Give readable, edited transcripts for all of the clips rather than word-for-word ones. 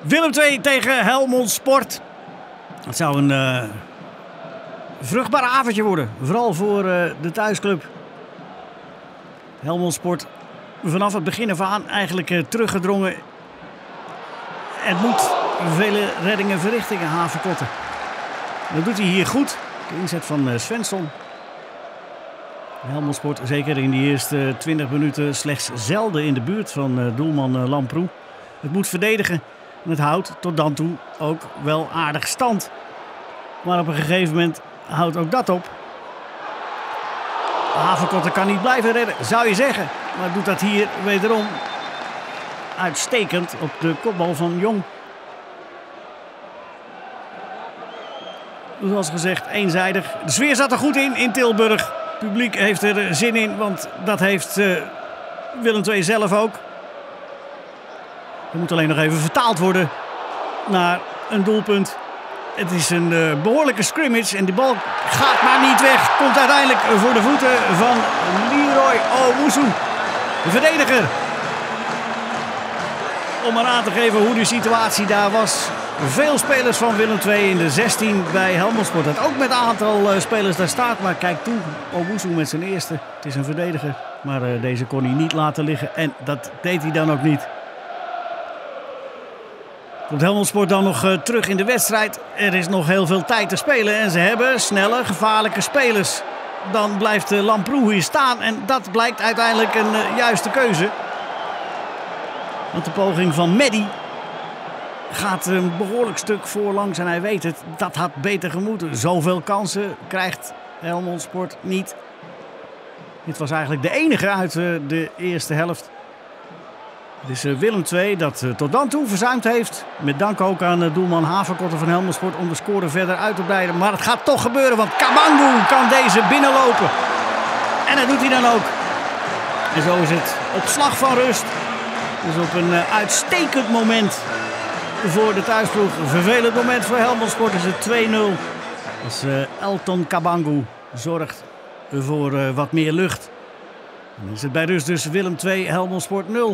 Willem II tegen Helmond Sport. Het zou een vruchtbaar avondje worden. Vooral voor de thuisclub. Helmond Sport vanaf het begin af aan eigenlijk teruggedrongen. Het moet vele reddingen verrichtingen Haverkotten. Dat doet hij hier goed. De inzet van Svensson. Helmond Sport zeker in die eerste 20 minuten slechts zelden in de buurt van doelman Lamproe. Het moet verdedigen. En het houdt tot dan toe ook wel aardig stand. Maar op een gegeven moment houdt ook dat op. Haverkotten kan niet blijven redden, zou je zeggen. Maar doet dat hier wederom uitstekend op de kopbal van Jong. Zoals gezegd, eenzijdig. De sfeer zat er goed in Tilburg. Het publiek heeft er zin in, want dat heeft Willem II zelf ook. Er moet alleen nog even vertaald worden naar een doelpunt. Het is een behoorlijke scrimmage en die bal gaat maar niet weg. Komt uiteindelijk voor de voeten van Leroy Owusu, de verdediger. Om maar aan te geven hoe de situatie daar was. Veel spelers van Willem II in de 16 bij Helmond Sport. Dat ook met een aantal spelers daar staat. Maar kijk toe, Owusu met zijn eerste. Het is een verdediger, maar deze kon hij niet laten liggen. En dat deed hij dan ook niet. Komt Helmond Sport dan nog terug in de wedstrijd. Er is nog heel veel tijd te spelen. En ze hebben snelle, gevaarlijke spelers. Dan blijft Lamproe hier staan. En dat blijkt uiteindelijk een juiste keuze. Want de poging van Medi gaat een behoorlijk stuk voorlangs. En hij weet het, dat had beter gemoeten. Zoveel kansen krijgt Helmond Sport niet. Dit was eigenlijk de enige uit de eerste helft. Het is Willem II dat tot dan toe verzuimd heeft. Met dank ook aan doelman Haverkotten van Helmond Sport om de score verder uit te breiden. Maar het gaat toch gebeuren, want Kabangu kan deze binnenlopen. En dat doet hij dan ook. En zo is het op slag van rust. Dus op een uitstekend moment voor de thuisploeg. Een vervelend moment voor Helmond Sport is het 2-0. Als Elton Kabangu zorgt voor wat meer lucht. En dan is het bij rust dus Willem II, Helmond Sport 0.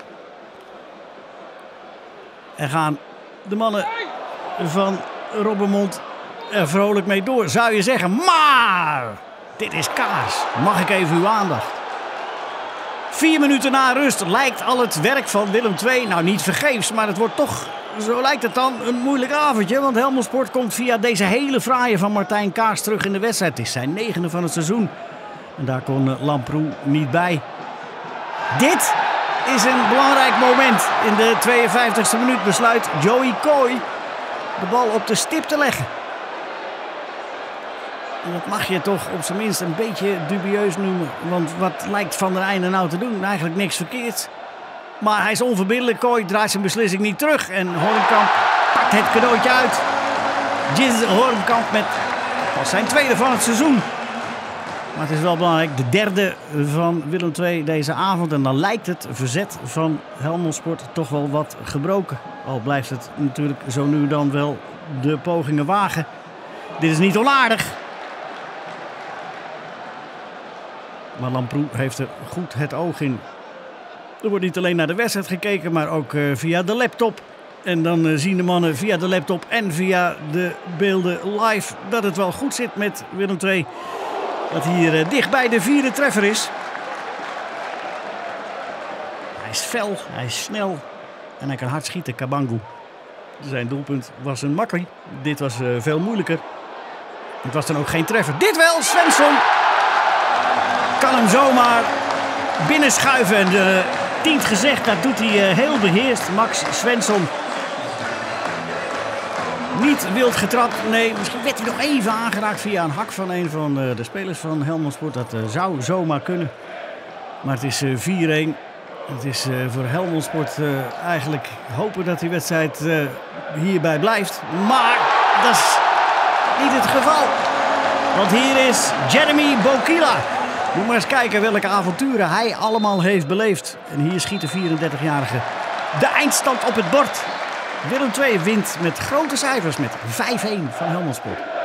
En gaan de mannen van Robbermond er vrolijk mee door, zou je zeggen. Maar dit is kaars. Mag ik even uw aandacht? 4 minuten na rust lijkt al het werk van Willem II, nou niet vergeefs, maar het wordt toch, zo lijkt het dan, een moeilijk avondje. Want Helmond Sport komt via deze hele fraaie van Martijn Kaars terug in de wedstrijd. Het is zijn 9e van het seizoen. En daar kon Lamproe niet bij. Dit is een belangrijk moment. In de 52e minuut besluit Joey Coy de bal op de stip te leggen. En dat mag je toch op zijn minst een beetje dubieus noemen. Want wat lijkt Van der Eijden nou te doen? Eigenlijk niks verkeerd. Maar hij is onverbiddelijk. Coy draait zijn beslissing niet terug. En Hornkamp pakt het cadeautje uit. Giz Hornkamp met pas zijn 2e van het seizoen. Maar het is wel belangrijk, de 3e van Willem II deze avond. En dan lijkt het verzet van Helmond Sport toch wel wat gebroken. Al blijft het natuurlijk zo nu dan wel de pogingen wagen. Dit is niet onaardig. Maar Lamproe heeft er goed het oog in. Er wordt niet alleen naar de wedstrijd gekeken, maar ook via de laptop. En dan zien de mannen via de laptop en via de beelden live dat het wel goed zit met Willem II. Dat hier dichtbij de 4e treffer is. Hij is fel, hij is snel en hij kan hard schieten, Kabangu. Zijn doelpunt was een makkie. Dit was veel moeilijker. Het was dan ook geen treffer. Dit wel, Svensson kan hem zomaar binnenschuiven. En dient gezegd, dat doet hij heel beheerst, Max Svensson. Niet wild getrapt, nee, misschien werd hij nog even aangeraakt via een hak van een van de spelers van Helmond Sport. Dat zou zomaar kunnen. Maar het is 4-1. Het is voor Helmond Sport eigenlijk hopen dat die wedstrijd hierbij blijft. Maar dat is niet het geval. Want hier is Jeremy Bokila. Moet maar eens kijken welke avonturen hij allemaal heeft beleefd. En hier schiet de 34-jarige de eindstand op het bord. Willem II wint met grote cijfers met 5-1 van Helmond Sport.